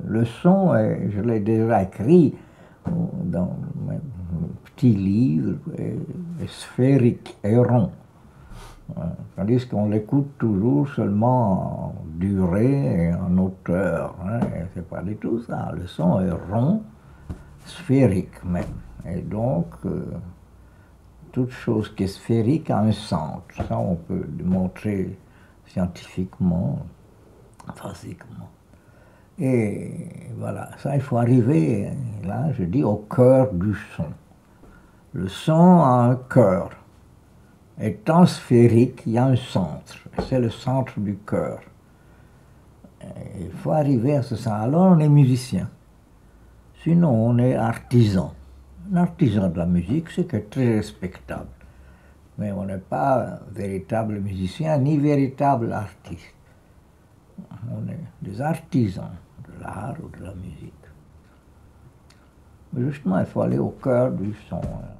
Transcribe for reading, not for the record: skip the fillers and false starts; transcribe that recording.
Le son, je l'ai déjà écrit dans mes petits livres, est sphérique et rond. Tandis qu'on l'écoute toujours seulement en durée et en hauteur. Hein, c'est pas du tout ça. Le son est rond, sphérique même. Et donc, toute chose qui est sphérique a un centre. Ça, on peut le montrer scientifiquement, physiquement. Et voilà, ça, il faut arriver, là, je dis, au cœur du son. Le son a un cœur. Étant sphérique, il y a un centre. C'est le centre du cœur. Il faut arriver à ce centre. Alors, on est musicien. Sinon, on est artisan. Un artisan de la musique, c'est très respectable. Mais on n'est pas véritable musicien ni véritable artiste. On est des artisans de l'art ou de la musique. Mais justement, il faut aller au cœur du son.